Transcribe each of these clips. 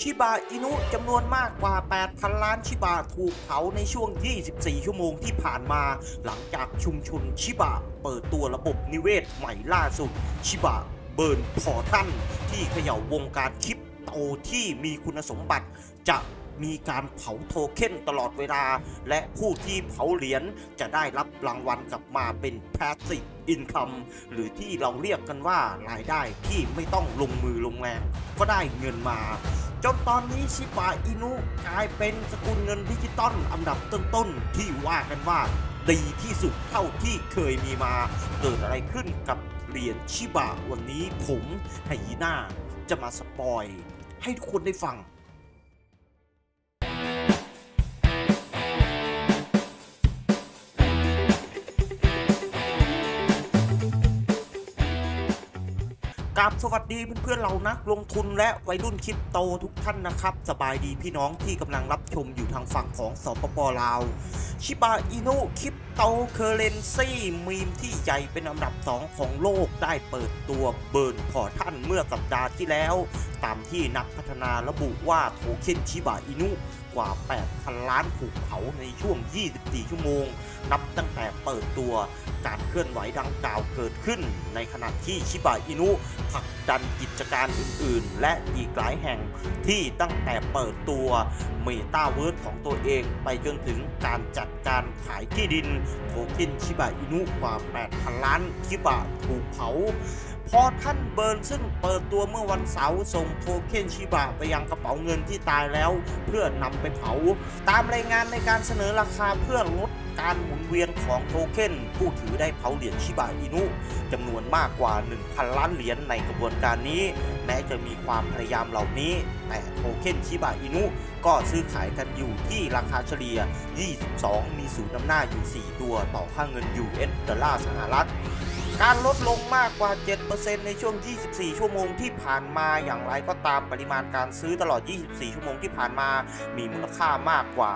ชิบะอินุจำนวนมากกว่า 8,000 ล้านชิบะถูกเผาในช่วง 24 ชั่วโมงที่ผ่านมาหลังจากชุมชนชิบะเปิดตัวระบบนิเวศใหม่ล่าสุดชิบะเบิร์นพอร์ทัลที่เขย่าวงการคริปโตที่มีคุณสมบัติจะมีการเผาโทเค็นตลอดเวลาและผู้ที่เผาเหรียญจะได้รับรางวัลกลับมาเป็น Passive Income หรือที่เราเรียกกันว่ารายได้ที่ไม่ต้องลงมือลงแรงก็ได้เงินมาจนตอนนี้ชิบะอินุกลายเป็นสกุลเงินดิจิตอลอันดับต้นๆที่ว่ากันว่าดีที่สุดเท่าที่เคยมีมาเกิดอะไรขึ้นกับเหรียญชิบะวันนี้ผมไฮยีน่าจะมาสปอยให้ทุกคนได้ฟังกับสวัสดีเพื่อนๆเรานักลงทุนและวัยรุ่นคริปโตทุกท่านนะครับสบายดีพี่น้องที่กำลังรับชมอยู่ทางฝั่งของสปป.ลาวชิบะอินุคริปโตเคอเรนซีมีมที่ใหญ่เป็นอันดับ2ของโลกได้เปิดตัวเบิร์นพอร์ทัลเมื่อสัปดาห์ที่แล้วตามที่นักพัฒนาระบุว่าโทเค็นชิบะอินุกว่า 8,000 ล้านถูกเผาในช่วง 24 ชั่วโมงนับตั้งแต่เปิดตัวการเคลื่อนไหวดังกล่าวเกิดขึ้นในขณะที่ชิบะอินุผลักดันกิจการอื่นๆและอีกหลายแห่งที่ตั้งแต่เปิดตัวเมตาเวิร์สของตัวเองไปจนถึงการจัดการขายที่ดินโทเค็นชิบะอินุกว่า 8,000 ล้านชิบะถูกเผาพอท่านเบิร์นซึ่งเปิดตัวเมื่อวันเสาร์ส่งโทเค็นชิบะไปยังกระเป๋าเงินที่ตายแล้วเพื่อนำไปเผาตามรายงานในการเสนอราคาเพื่อลดการหมุนเวียนของโทเค็นผู้ถือได้เผาเหรียญชิบะอินุจำนวนมากกว่า 1,000 ล้านเหรียญในกระบวนการนี้แม้จะมีความพยายามเหล่านี้แต่โทเค็นชิบะอินุก็ซื้อขายกันอยู่ที่ราคาเฉลี่ย 22 มีศูนย์นำหน้าอยู่ 4 ตัวต่อค่าเงิน US ดอลลาร์สหรัฐการลดลงมากกว่า 7% ในช่วง 24 ชั่วโมงที่ผ่านมาอย่างไรก็ตามปริมาณการซื้อตลอด 24 ชั่วโมงที่ผ่านมามีมูลค่ามากกว่า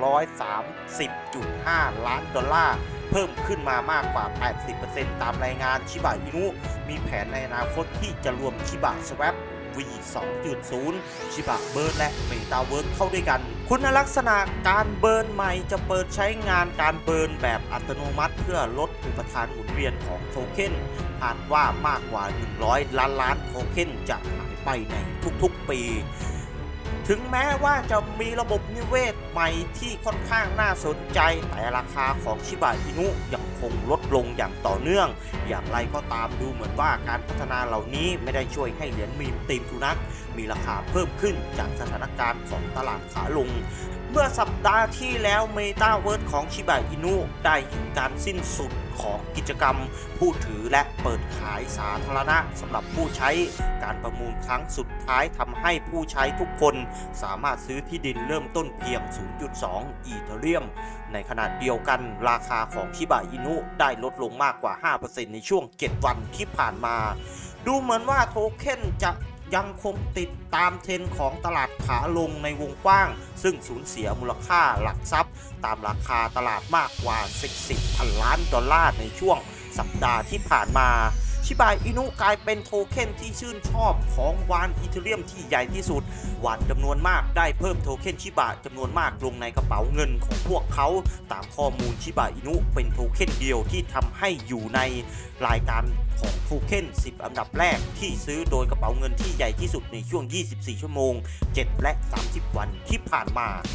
530.5 ล้านดอลลาร์เพิ่มขึ้นมามากกว่า 80% ตามรายงานชิบะอินุมีแผนในอนาคตที่จะรวมชิบะสวปV 2.0 ชิบะเบิร์นและเมตาเวิร์สเข้าด้วยกันคุณลักษณะการเบิร์นใหม่จะเปิดใช้งานการเบิร์นแบบอัตโนมัติเพื่อลดอุปทานหมุนเวียนของโทเค็นคาดว่ามากกว่า 100 ล้านล้านโทเค็นจะหายไปในทุกๆปีถึงแม้ว่าจะมีระบบนิเวศใหม่ที่ค่อนข้างน่าสนใจแต่ราคาของชิบะอินุยังคงลดลงอย่างต่อเนื่องอย่างไรก็ตามดูเหมือนว่าการพัฒนาเหล่านี้ไม่ได้ช่วยให้เหรียญมีมตีมสุนัขมีราคาเพิ่มขึ้นจากสถานการณ์ของตลาดขาลงเมื่อสัปดาห์ที่แล้วเมตาเวิร์สของชิบะอินุได้เห็นการสิ้นสุดของกิจกรรมผู้ถือและเปิดขายสาธารณะสำหรับผู้ใช้การประมูลครั้งสุดท้ายทำให้ผู้ใช้ทุกคนสามารถซื้อที่ดินเริ่มต้นเพียง 0.2 อีเธเรียมในขณะเดียวกันราคาของชิบะอินุได้ลดลงมากกว่า 5% ในช่วง 7 วันที่ผ่านมาดูเหมือนว่าโทเค็นจะยังคงติดตามเทรนด์ของตลาดขาลงในวงกว้างซึ่งสูญเสียมูลค่าหลักทรัพย์ตามราคาตลาดมากกว่า 40,000 ล้านดอลลาร์ในช่วงสัปดาห์ที่ผ่านมาชิบะอินุกลายเป็นโทเค็นที่ชื่นชอบของวานอีเธเรียมที่ใหญ่ที่สุดวานจำนวนมากได้เพิ่มโทเค็นชิบะจำนวนมากลงในกระเป๋าเงินของพวกเขาตามข้อมูลชิบะอินุเป็นโทเค็นเดียวที่ทำให้อยู่ในรายการของโทเค็น10 อันดับแรกที่ซื้อโดยกระเป๋าเงินที่ใหญ่ที่สุดในช่วง 24 ชั่วโมง 7 และ 30 วันที่ผ่านมา